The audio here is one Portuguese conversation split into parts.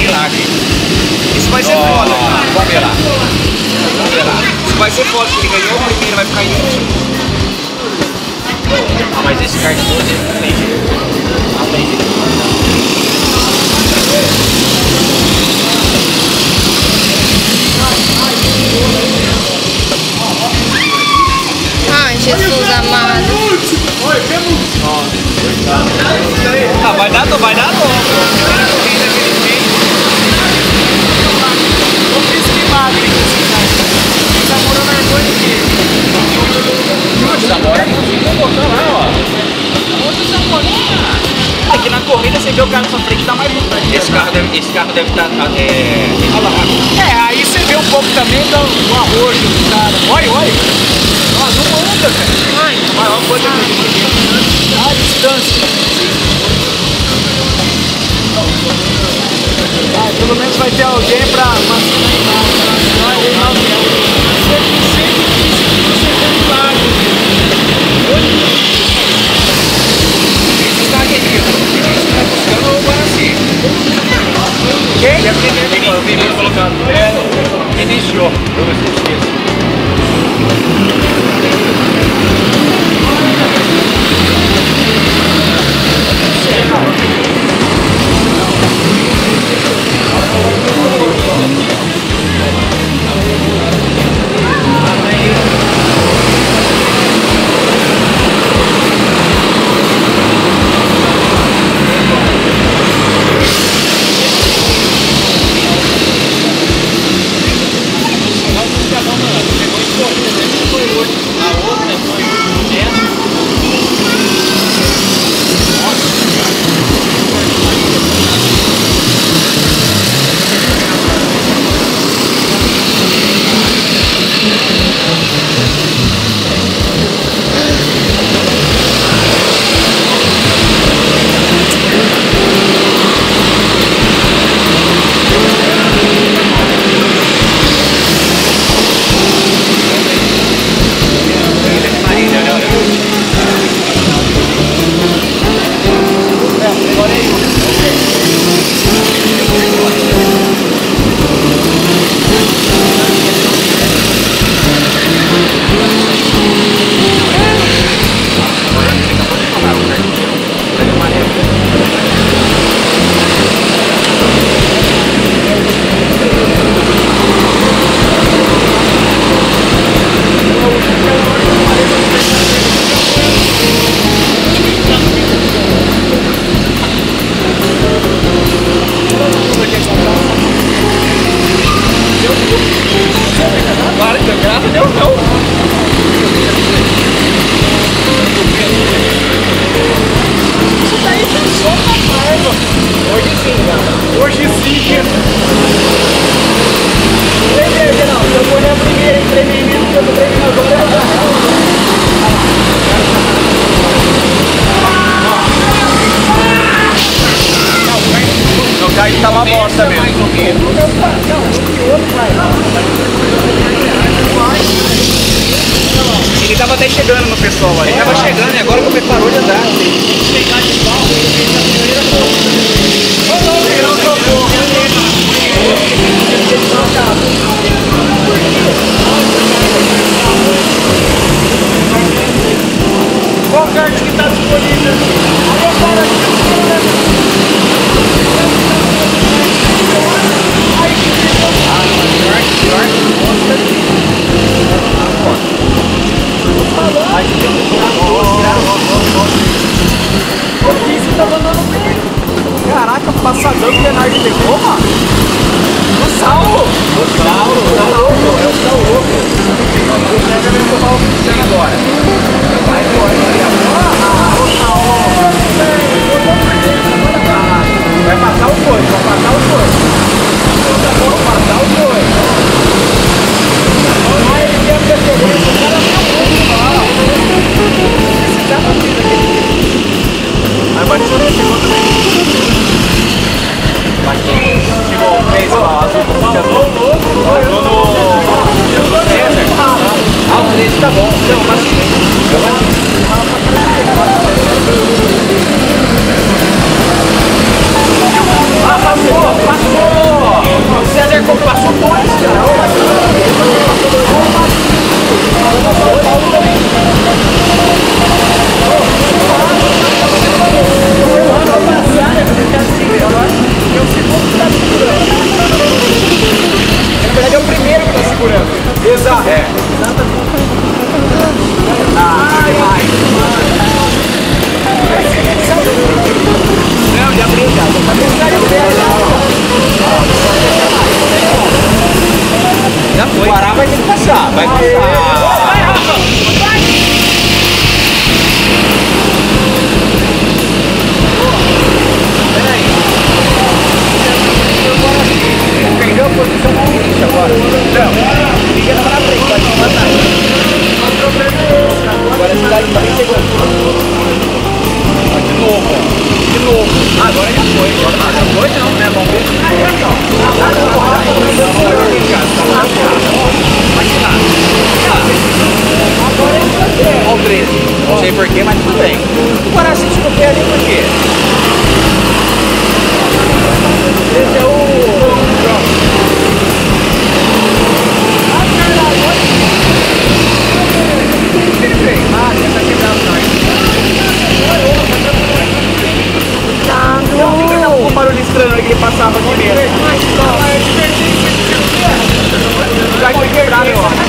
milagre. Isso vai ser foda, cara. Vamos ver lá. Vamos ver lá. Isso vai ser foda, porque ele ganhou o primeiro, vai ficar em último. Ah, mas esse kart todo não tem jeito. Não tem jeito. Ai, Jesus amado. Ah, vai dar dó. Aqui na corrida você vê o cara na sua frente dá mais vontade. Esse carro deve estar. Aí você vê um pouco também do arrojo do cara. Olha. Nossa, não anda, velho. Maior coisa que a distância. Pelo menos vai ter alguém pra macinar quem? É o primeiro colocado. Iniciou. Eu não esqueço. Aí tá uma bosta mesmo. Ele tava até chegando no pessoal ali. Ele tava chegando e agora como ele parou de andar. Qual kart que tá disponível? Caraca, passadão que o Leonardo levou, mano. O Saulo. Tá louco. É o Saulo. O Sérgio vai empurrar o Cristiano agora. Vai embora. Vai passar os dois. Aí ele quer perceber. O cara não esse já tá vindo aqui. Aí vai chegou também. Chegou o Face lá, azul, o 13 tá bom. Não, passou. tava aqui mesmo. Já foi quebrado, eu acho.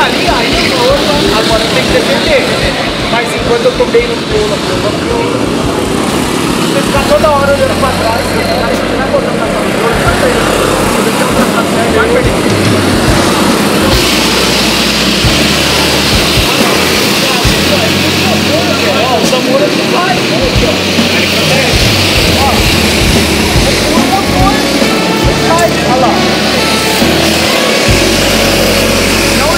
ali, aí eu vou. Agora eu tenho que defender. Mas enquanto eu tô bem no pulo, você ficar toda hora olhando pra trás, você vai botando na sua frente, vai perder. Se você não prestar sério, vai perder. Ó, o Zamora não vai, aqui, ó. Aí protege. Ó, o motor sai, olha lá. Não,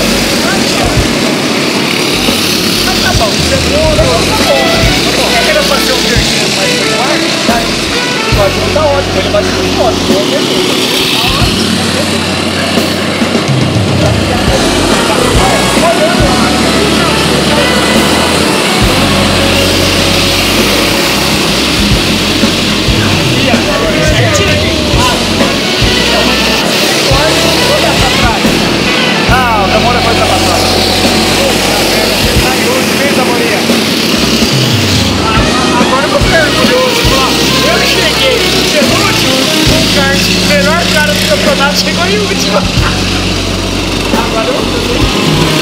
mas tá bom, seguro, tá bom. Quer querer fazer um verdinho mais regular? Tá. Pode não tá ótimo, ele vai ser muito ótimo, eu acredito. Olhando lá. Ah, o Zamora foi ultrapassado. Saiu de vez, Zamorinha. Agora eu vou ficar orgulhoso. Eu cheguei penúltimo, o kart, melhor cara do campeonato, chegou em último. Agora eu vou fazer.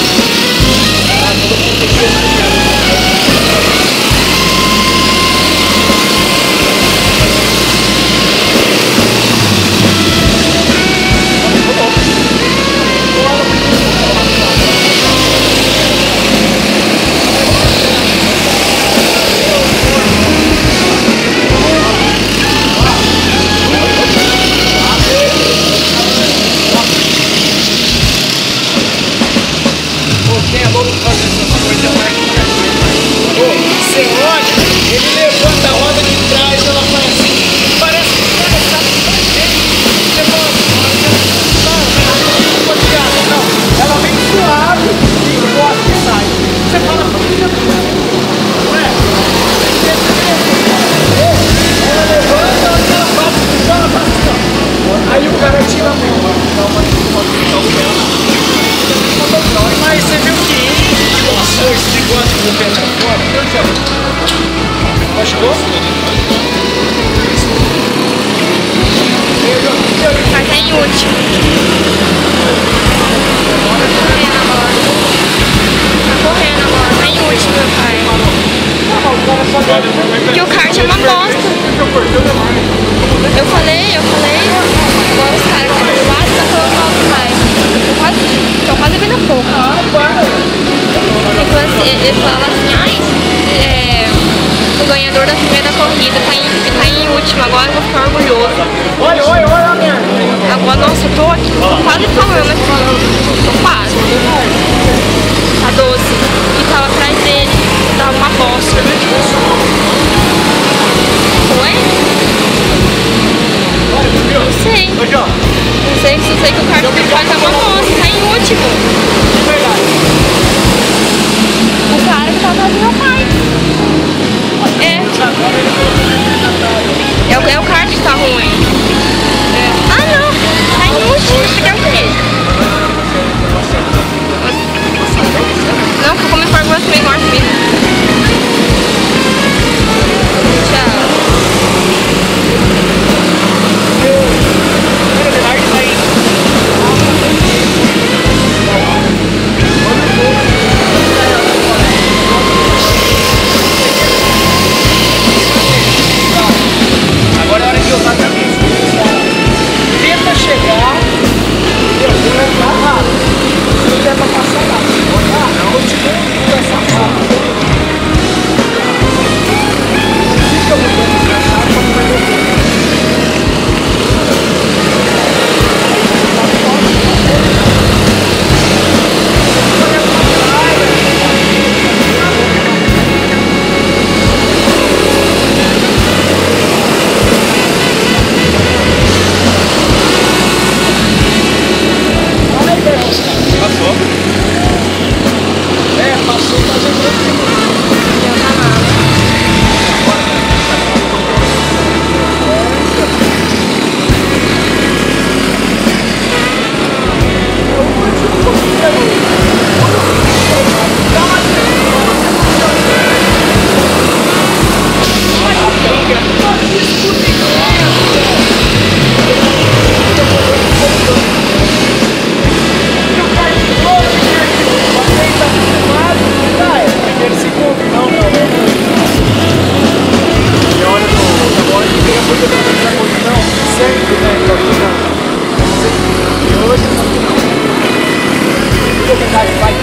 Aí o cara tira a mão, mas você viu que passou esse negócio do pé pra fora? Machucou? Mas tá em último. Tá correndo agora, tá em último, meu pai. Porque o kart é uma bosta. Eu falei. Agora os caras que estão do lado estão falando mal demais. Estão quase vindo a pouco. Ele fala assim, o ganhador da primeira corrida tá em último, agora eu vou ficar orgulhoso. Olha, minha. Agora, nossa, eu tô aqui, tô quase falando aqui. Tô quase. Tá 12. E tava atrás dele, tava uma bosta. Oi? Não sei. Não sei, só sei que o kart do pai tá uma bosta, tá em último. O cara que tá atrás do meu pai. É o kart que tá ruim. Ah não, tá em último, você quer o quê?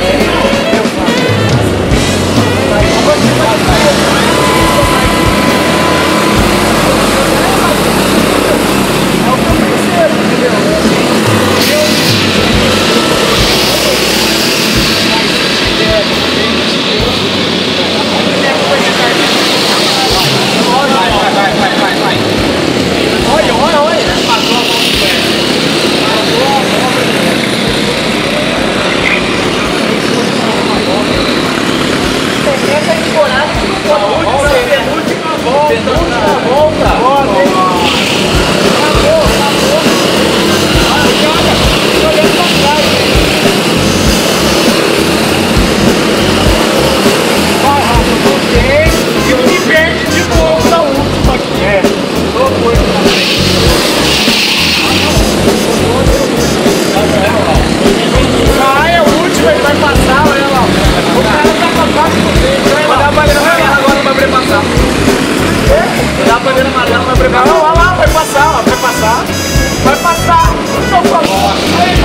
Não, olha lá, vai passar, vai passar. Vai passar, por favor.